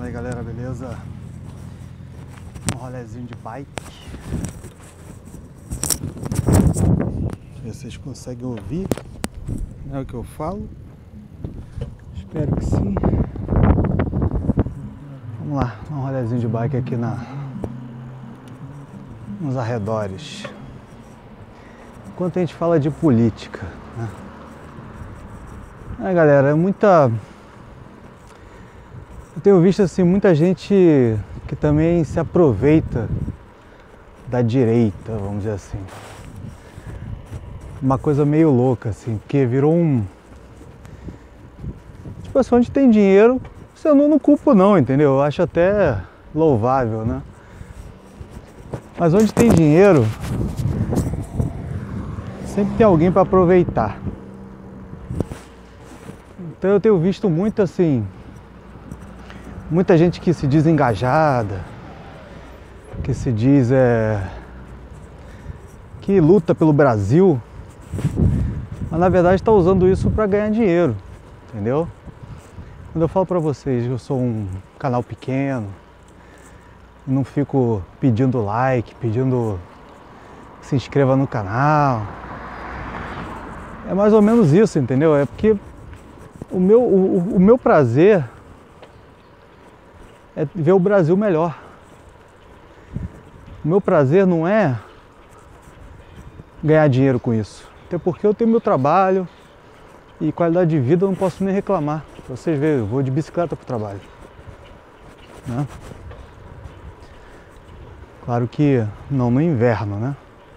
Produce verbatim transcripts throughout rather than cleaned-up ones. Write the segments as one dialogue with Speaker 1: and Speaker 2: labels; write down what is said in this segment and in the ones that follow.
Speaker 1: Fala aí galera, beleza? Um rolezinho de bike. Ver se vocês conseguem ouvir, né, o que eu falo. Espero que sim. Vamos lá, um rolezinho de bike aqui na, nos arredores. Enquanto a gente fala de política, né? É, galera, é muita... Eu tenho visto assim muita gente que também se aproveita da direita, vamos dizer assim. Uma coisa meio louca, assim, porque virou um... Tipo assim, onde tem dinheiro, eu não, não culpo não, entendeu? Eu acho até louvável, né? Mas onde tem dinheiro, sempre tem alguém para aproveitar. Então eu tenho visto muito assim... Muita gente que se diz engajada, que se diz é, que luta pelo Brasil, mas na verdade está usando isso para ganhar dinheiro, entendeu? Quando eu falo para vocês que eu sou um canal pequeno, não fico pedindo like, pedindo que se inscreva no canal, é mais ou menos isso, entendeu? É porque o meu, o, o meu prazer é ver o Brasil melhor. O meu prazer não é ganhar dinheiro com isso. Até porque eu tenho meu trabalho e qualidade de vida eu não posso nem reclamar. Pra vocês verem, eu vou de bicicleta pro trabalho, né? Claro que não no inverno, né?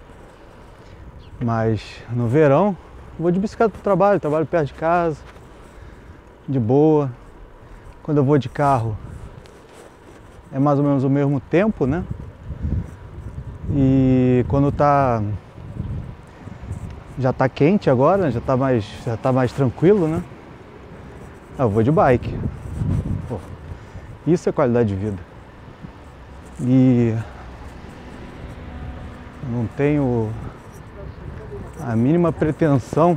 Speaker 1: Mas no verão eu vou de bicicleta pro trabalho, trabalho perto de casa, de boa. Quando eu vou de carro, é mais ou menos o mesmo tempo, né? E quando tá já tá quente agora, já tá mais já tá mais tranquilo, né? Eu vou de bike. Pô, isso é qualidade de vida. E não tenho a mínima pretensão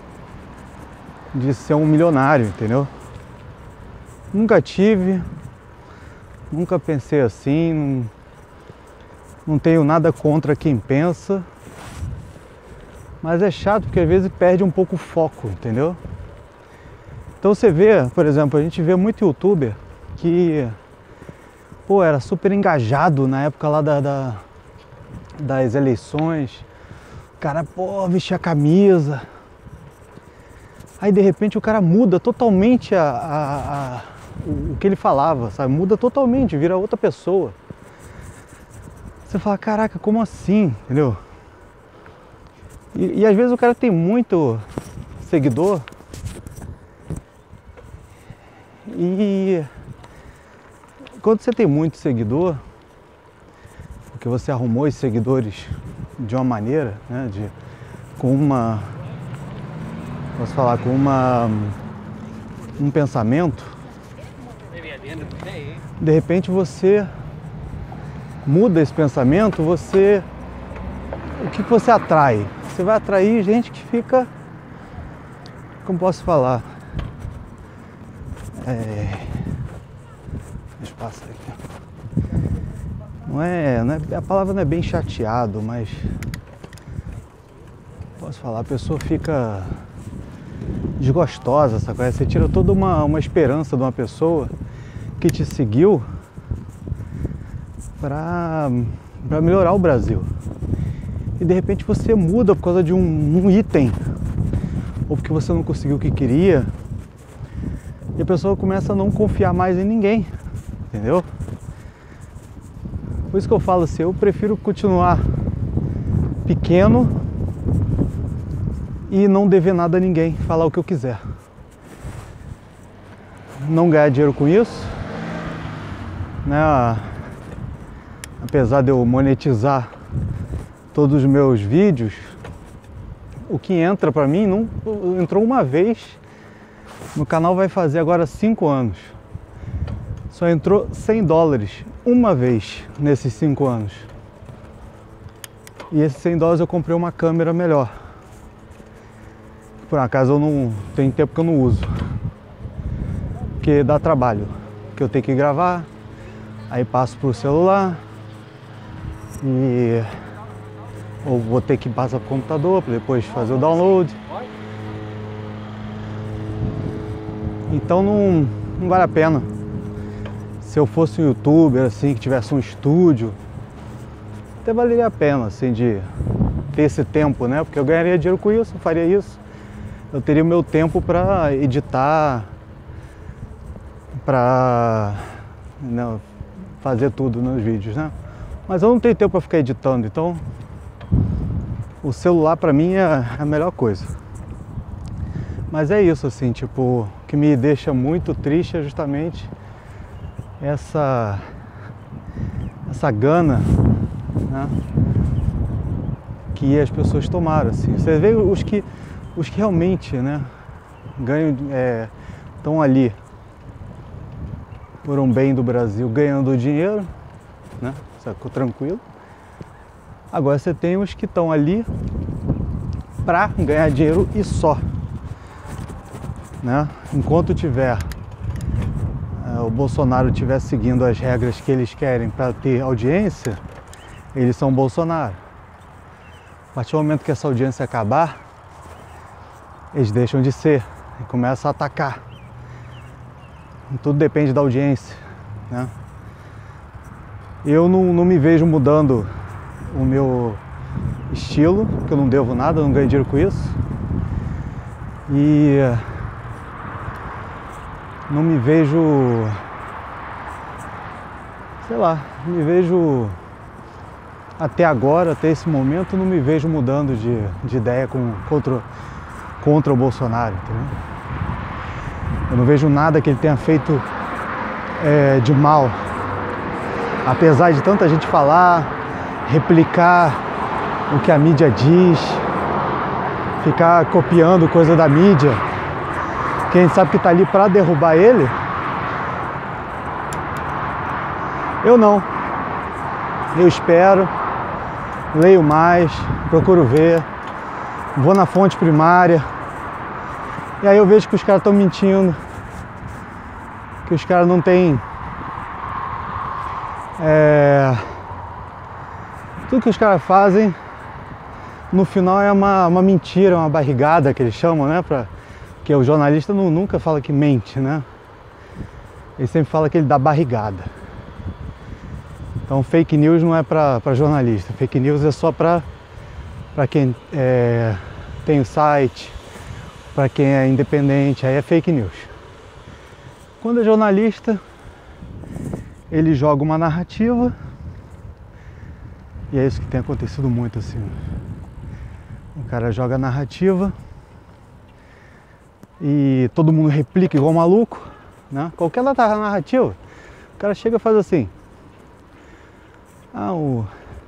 Speaker 1: de ser um milionário, entendeu? Nunca tive. Nunca pensei assim, não, não tenho nada contra quem pensa, mas é chato porque às vezes perde um pouco o foco, entendeu? Então você vê, por exemplo, a gente vê muito youtuber que, pô, era super engajado na época lá da, da, das eleições, o cara, pô, vestia a camisa, aí de repente o cara muda totalmente a... a, a o que ele falava, sabe? Muda totalmente, vira outra pessoa. Você fala, caraca, como assim? Entendeu? E, e às vezes o cara tem muito seguidor e quando você tem muito seguidor, porque você arrumou os seguidores de uma maneira, né? De, com uma, posso falar, com uma, um pensamento. De repente você muda esse pensamento, você... O que você atrai? Você vai atrair gente que fica... Como posso falar? É... Deixa eu passar aqui. Não é, não é... A palavra não é bem chateado, mas... Posso falar? A pessoa fica desgostosa, sabe? Você tira toda uma, uma esperança de uma pessoa que te seguiu para para melhorar o Brasil. E de repente você muda por causa de um, um item, ou porque você não conseguiu o que queria, e a pessoa começa a não confiar mais em ninguém, entendeu? Por isso que eu falo assim, eu prefiro continuar pequeno e não dever nada a ninguém, falar o que eu quiser. Não ganhar dinheiro com isso, né? Apesar de eu monetizar todos os meus vídeos, o que entra pra mim não entrou uma vez. No canal vai fazer agora cinco anos. Só entrou cem dólares uma vez nesses cinco anos. E esses cem dólares eu comprei uma câmera melhor. Por acaso eu não tenho tempo que eu não uso, porque dá trabalho. que eu tenho que gravar, aí passo para o celular e ou vou ter que passar para o computador para depois fazer o download. Então não, não vale a pena. Se eu fosse um youtuber assim, que tivesse um estúdio, até valeria a pena assim de ter esse tempo, né? Porque eu ganharia dinheiro com isso, eu faria isso. Eu teria o meu tempo para editar, para não, fazer tudo nos vídeos, né? Mas eu não tenho tempo para ficar editando, então o celular para mim é a melhor coisa. Mas é isso assim, tipo, o que me deixa muito triste é justamente essa essa gana, né, que as pessoas tomaram assim. Você vê os que os que realmente, né, ganham, é, estão ali por um bem do Brasil, ganhando dinheiro, né, sacou, tranquilo. Agora você tem os que estão ali para ganhar dinheiro e só, né? Enquanto tiver é, o Bolsonaro estiver seguindo as regras que eles querem para ter audiência, eles são Bolsonaro. A partir do momento que essa audiência acabar, eles deixam de ser e começam a atacar. Tudo depende da audiência, né? Eu não, não me vejo mudando o meu estilo, porque eu não devo nada, eu não ganho dinheiro com isso. E não me vejo, sei lá, me vejo até agora, até esse momento, não me vejo mudando de, de ideia com, contra, contra o Bolsonaro, entendeu? Eu não vejo nada que ele tenha feito é, de mal. Apesar de tanta gente falar, replicar o que a mídia diz, ficar copiando coisa da mídia, que a gente sabe que está ali para derrubar ele, eu não. Eu espero, leio mais, procuro ver, vou na fonte primária, e aí eu vejo que os caras estão mentindo, que os caras não têm... É, tudo que os caras fazem, no final é uma, uma mentira, uma barrigada que eles chamam, né? Pra, que o jornalista não, nunca fala que mente, né? Ele sempre fala que ele dá barrigada. Então fake news não é pra, pra jornalista, fake news é só pra, pra quem é, tem o site, pra quem é independente, aí é fake news. Quando é jornalista, ele joga uma narrativa, e é isso que tem acontecido muito assim. O cara joga a narrativa e todo mundo replica igual maluco, né? Qualquer narrativa, o cara chega e faz assim: ah, o...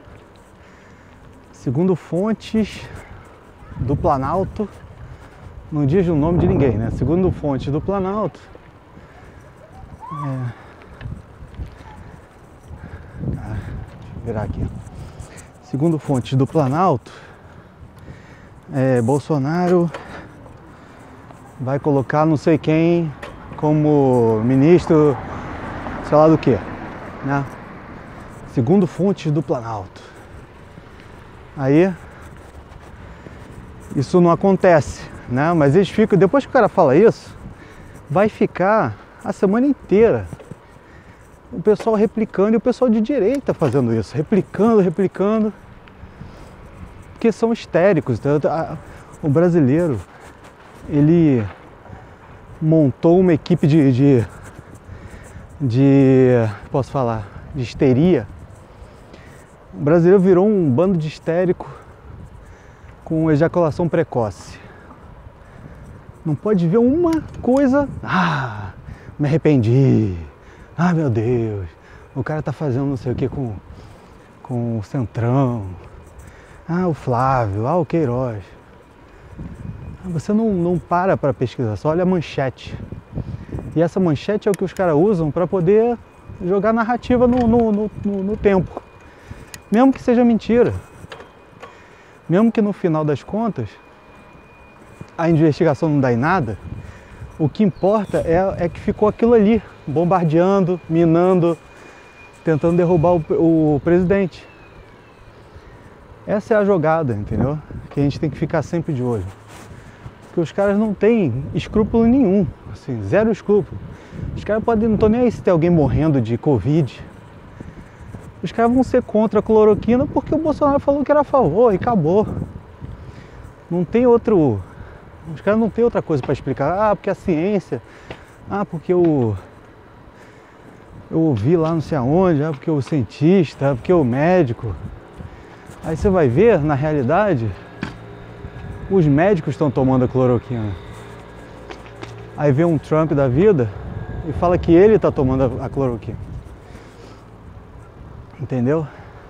Speaker 1: segundo fontes do Planalto, não diz o nome de ninguém, né? Segundo fontes do Planalto, é... Ah, deixa eu virar aqui. Segundo fontes do Planalto, é, Bolsonaro vai colocar não sei quem como ministro, sei lá do que, né? Segundo fontes do Planalto. Aí, isso não acontece, né? Mas eles ficam, depois que o cara fala isso, vai ficar a semana inteira o pessoal replicando, e o pessoal de direita fazendo isso, replicando, replicando, porque são histéricos. O brasileiro, ele montou uma equipe de, de, de posso falar, de histeria. O brasileiro virou um bando de histérico com ejaculação precoce. Não pode ver uma coisa, ah, me arrependi. Ah, meu Deus, o cara tá fazendo não sei o que com, com o Centrão. Ah, o Flávio, ah, o Queiroz. Você não, não para para pesquisar, só olha a manchete. E essa manchete é o que os caras usam para poder jogar narrativa no, no, no, no, no tempo. Mesmo que seja mentira. Mesmo que no final das contas a investigação não dá em nada, o que importa é, é que ficou aquilo ali. bombardeando, minando, tentando derrubar o, o presidente. Essa é a jogada, entendeu? Que a gente tem que ficar sempre de olho. Porque os caras não têm escrúpulo nenhum, assim, zero escrúpulo. Os caras podem, não estão nem aí se tem alguém morrendo de Covid. Os caras vão ser contra a cloroquina porque o Bolsonaro falou que era a favor e acabou. Não tem outro... Os caras não tem outra coisa para explicar. Ah, porque a ciência... Ah, porque o... Eu ouvi lá não sei aonde, ah, porque o cientista, ah, porque o médico... Aí você vai ver, na realidade, os médicos estão tomando a cloroquina. Aí vem um Trump da vida e fala que ele está tomando a cloroquina. Entendeu?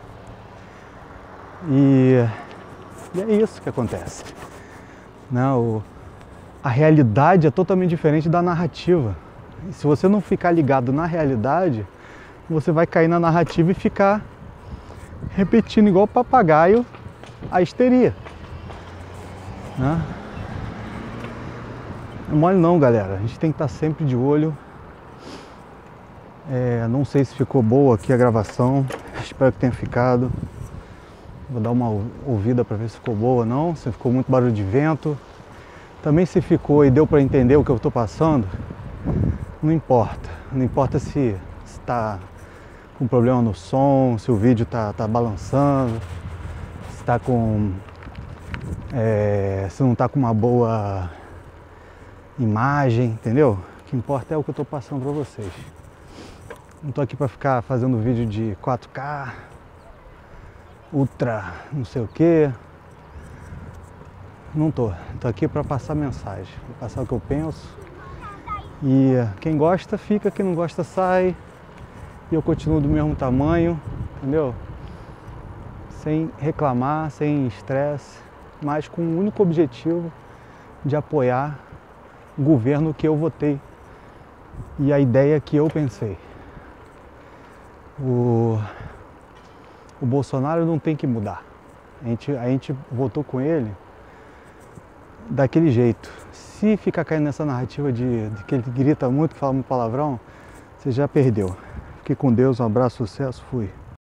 Speaker 1: E, e é isso que acontece. Não, o, a realidade é totalmente diferente da narrativa. E se você não ficar ligado na realidade, você vai cair na narrativa e ficar repetindo igual papagaio a histeria. Né? Não é mole não, galera. A gente tem que estar sempre de olho. É, não sei se ficou boa aqui a gravação. Espero que tenha ficado. Vou dar uma ouvida para ver se ficou boa ou não. Se ficou muito barulho de vento. Também se ficou e deu para entender o que eu estou passando. Não importa. Não importa se está com problema no som, se o vídeo tá, tá balançando, se tá com... É, se não tá com uma boa imagem, entendeu? O que importa é o que eu tô passando pra vocês. Não tô aqui pra ficar fazendo vídeo de quatro K, ultra não sei o que. Não tô. Tô aqui pra passar mensagem, pra passar o que eu penso. E quem gosta fica, quem não gosta sai. E eu continuo do mesmo tamanho, entendeu? Sem reclamar, sem estresse, mas com o único objetivo de apoiar o governo que eu votei e a ideia que eu pensei. O, o Bolsonaro não tem que mudar. A gente, a gente votou com ele daquele jeito. Se ficar caindo nessa narrativa de, de que ele grita muito, que fala muito palavrão, você já perdeu. Fique com Deus, um abraço, sucesso, fui.